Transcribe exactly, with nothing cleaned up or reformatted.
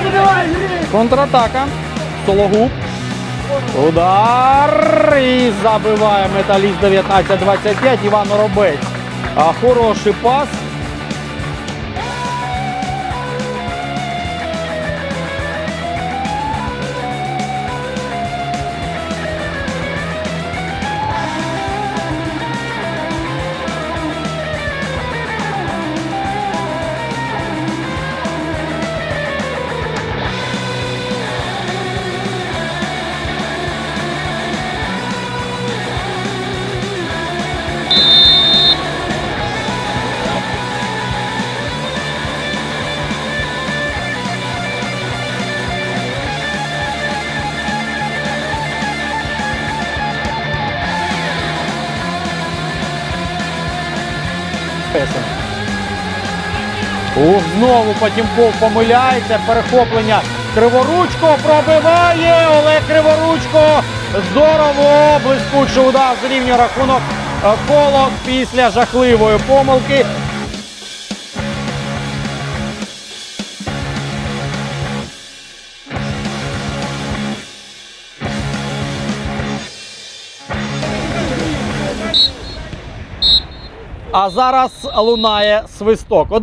Контратака. Сологуб. Удар. І забиває Металіст дев'ятнадцять двадцять п'ять. Іван Оробець. А хороший пас. Ух, знову Потємков помиляється, перехоплення. Криворучко пробиває, Олег Криворучко. Здорово, блискучий удар, зрівнює рахунок Колос після жахливої помилки. А зараз лунає свисток.